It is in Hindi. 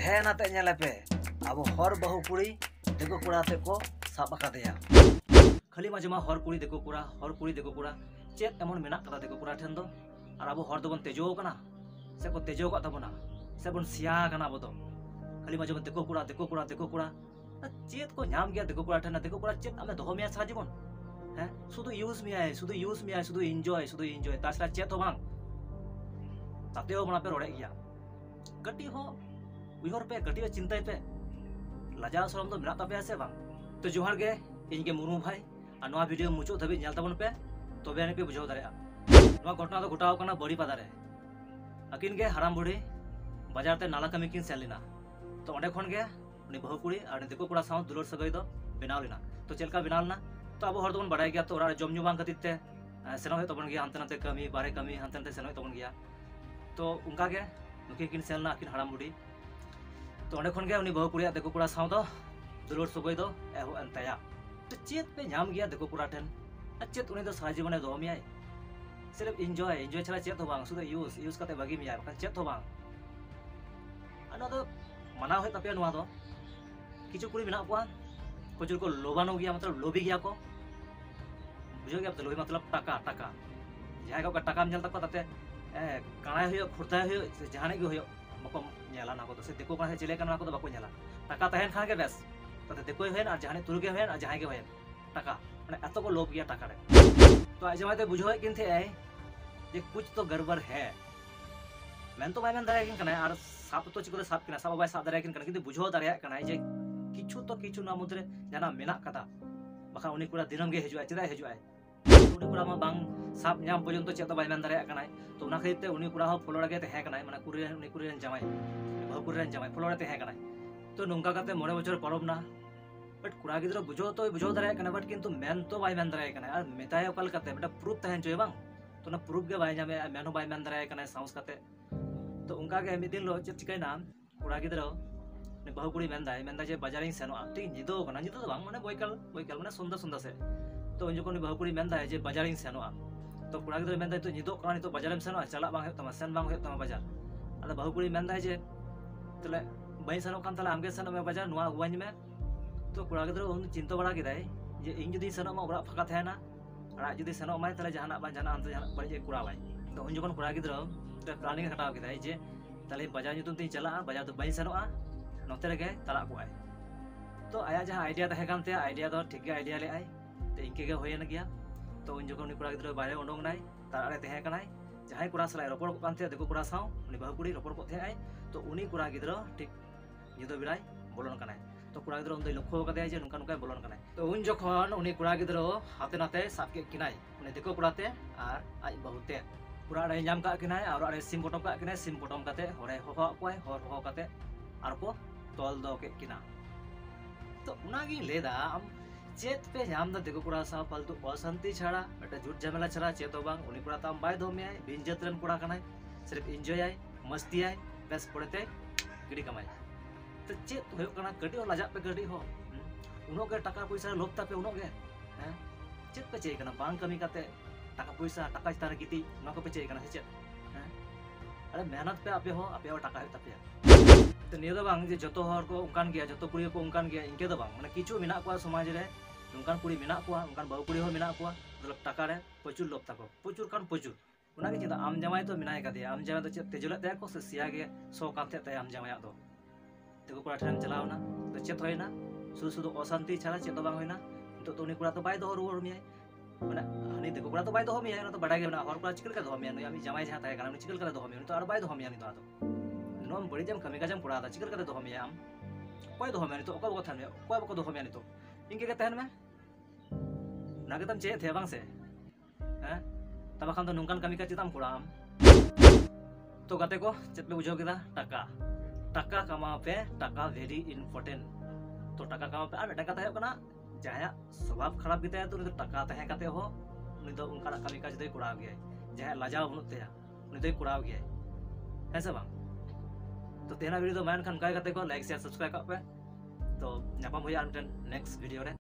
ध्यान आते पे अब हर बहु कुड़ी देखो कुड़ा ते को साब आकादेया खाली मजमा हर कुड़ी देखो कुड़ा चेत एमन मेना कदा देखो कुड़ा ठेन दो और अब हर दोबन तेजो कना से को तेजो का तबना से बन सिया कना अब दो खाली मजमा देखो कुड़ा चेत को नाम गया देखो कुड़ा ठेन देखो कुड़ा चेत आमे दोहो मिया सा जीवन हैं शुद्ध यूज मिया शुद्ध एंजॉय ताछड़ा चेत हो बांग ताते हो बना पे रोड़े गया कटी हो उहर पे कटी चिंता पे लजा सरम तो मेना तापे से बांग तो जोहार गे इन के मुर्मू भाई और नवा वीडियो मुचो धबी नेल ताबन पे तबे आने पे बुझाव दारेया नवा घटना तो घटाव कना बड़ी पादारे अकिन गे हराम बुढ़ी बाजार ते नाला कमी किन सेन लेना तो ओंडे खन गे उनी बहु कुड़ी और देखो कुड़ा साउ दुलर सगई दो बनाव लेना तो चेलका बनाव लेना तो अब हर दोबन बड़ाय गया तो ओरा जम न्यू बांग खातिर ते सेनो हे तबन गया हांते नाते कमी बारे कमी हांते नाते सेनो तबन गया तो उनका गे नुकिन किन सेन ना अकिन हराम बुढ़ी तो ओंडे खन गे उनी बहु कुड़ी देखो कुड़ा साउ दो दुलर सगई दो एहो एंताया तो चेत पे नाम गया देखो कुड़ा ठेन चेत उनी दो सारा जीवन दो मियाय सिर्फ एंजॉय छाड़ा चेत हो बांग शुद्ध यूज करते बागी मियाय बखान चेत हो बांग अना दो मनाव है तपे नुआ दो किछु कुड़ी मेना कोआ कुछ को लोबानो गया मतलब लोभी गया को बुझो गया तो लोभी मतलब टाका जहां का टाका में तक ताते काणाय हो खुरता हो जहाने के हो बको नेला ना को तो से देखो का चले का ना को तो बको नेला टाका तहन खान के बेस ताते देखो होन और जहाने तुरगे होन और जहां के होन टाका माने एतो को लोभ गया टाका रे तो आज जमाते बुझो किन थे जे कुछ तो गड़बड़ है मैं तो बाय मन दारे किन कना और साप तो चिको साप किना साप बाय साप दारे किन कना किंतु बुझो दारे कना जे किछु ना मुद्रे जाना मेना कदा बखा उनी कुड़ा दिनम गे हिजुआ चेदा हिजुआ उनी कुड़ा मा बांग साप नाम पर्यंत चेद तो बाय मन दारे कना तो उना खैते उनी कुड़ा हो फलोड़ा गे तहे कना माने कुरी उनी कुरी जामाई बहु कुरी जामाई फलोड़ा तहे कना तो नुंका काते 9 बछर परब ना बट कुड़ा गिद्रो बुझो दारे कना बट किंतु मेन तो बाय मन दारे कना और मेताय ओकल काते बेटा प्रूफ तहन जोय बांग तो ना प्रूफ गे बाय जामे मेन हो बाय मन दारे कना साउस काते तो उनका के मिदिन लो चेद चिकायना कुड़ा गिद्रो बहु कुड़ी मेंदा जे बाजारिंग सेनोआ ठीक निदो कना निदो तो बांग माने बोयकल माने सुंदर से तो उन जखन बहु कुड़ी मेंदा जे बाजारिंग सेनोआ तो कुड़ा गिद्रो मेंदा तो निदो कना तो बाजारम सेनोआ चला बांग हे तमा सेन बांग हे तमा बाजार अदा बहु कुड़ी मेंदा जे तले बई सेनो कान तले आमगे सेनो में बाजार नुआ अगुवाኝ में तो कुड़ा गिद्रो उन चिंता बड़ा किदाय जे इन जुदी सेनो मा ओरा फाका थायना अड़ा जुदी सेनो माय तले जहाना बा जाना अंत जहाना बड़ी जे कुड़ा बाय तो उन जखन कुड़ा गिद्रो तो प्लानिंग हटाव किदाय जे तले बाजार जुतुन ती चला बाजार तो बई सेनोआ नोते रगे तला को आय तो आया जहां आइडिया तहे कानते आइडिया दो ठीक गे आइडिया ले आय तो इनके गे होयन गया तो उन जखन कुड़ा गिद्रो बारे ओडोंग नाय तारे तहे कनाय जहां कुड़ा सलाय रोपड़ को कानते देखो कुड़ा साउ उनी बहु कुड़ी रोपड़ को थे आय तो उनी कुड़ा गिद्रो ठीक निदो बिराय बोलन कनाय तो कुड़ा गिद्रो उन लक्ष्य कदे जे नुका नुका बोलन कनाय तो उन जखन उनी कुड़ा गिद्रो हाते नाते साब के किनाय उनी देखो कुड़ाते आर आज बहुते कुड़ा रे नाम का किनाय और अरे सिम बटम का किनाय सिम बटम काते हरे होहो कोय हर होहो काते आर को तोल दो के किना तो उनागी लेदा हम चेत पे नाम दा देखो कुड़ा सा फालतू अशांति छाड़ा बेटा झूठ झमेला छाड़ा चेत हो बांग उनी कुड़ा ताम बाय दो में आय बिनजत रन कुड़ा कनाय सिर्फ एंजॉय आय मस्ती आय बेस पड़ते गिडी कमाय तो चेत होयो कना कडी हो लाजा पे कडी हो उनो के टाका पैसा लोभता पे उनो गे हैं चेत पे चे कना बांग कमी काते टाका पैसा टाका चितार गिती नो को पे चे कना चेत हैं अरे मेहनत पे आपे हो टाका हो तापे तो नियो दो बांग जे जतो हर को उनकान गया जतो कुड़ी को उनकान गया इनके दो बांग माने किछु मेना को समाज रे उनकान कुड़ी मेना को उनकान बहु कुड़ी हो मेना को मतलब टाका रे प्रचुर लोभ ताको प्रचुर उना के चिंता आम जमाई तो मेनाय का दिया आम जमाई तो तेजुले ते को से सिया गे सो काते ते आम जमाई दो देखो कुड़ा ठेन चलावना तो चेत होयना सुदु अशांति छाड़ा चेत बांग होयना तो उनी कुड़ा तो बाय दो रुवर मियाय माने हनी देखो कुड़ा तो बाय दो मियाय ना तो बड़ा गे ना हर कुड़ा चिकल का दो मियाय आमी जमाई जहां ताय काना चिकल का दो मियाय तो आर बाय दो मियाय तो नोम बड़ी जम कमी का जम कुड़ा चिकल का दो मियाय आम कोई दो मियाय तो ओका थान में कोई बको दो मियाय तो इनके के तहन में नागे तम चे थे बांग से हैं तब खान तो नुंकान कमी का चिताम कुड़ा आम तो गाते को चेत पे बुझो केदा टाका कमा पे टाका वेरी इम्पोर्टेंट तो टाका कमा पे आर टाका तहे कना जहां स्वभाव खराब गिते तो उनी तो टाका तहे काते हो उनी तो उनका कमी का जदे कुड़ा गया जहां लाजाव बनुते उनी तो कुड़ा गया है से बांग तो तेना वीडियो तो मैन खान काय करते को लाइक शेयर सब्सक्राइब कर पे तो नापाम होया नेक्स्ट वीडियो रे।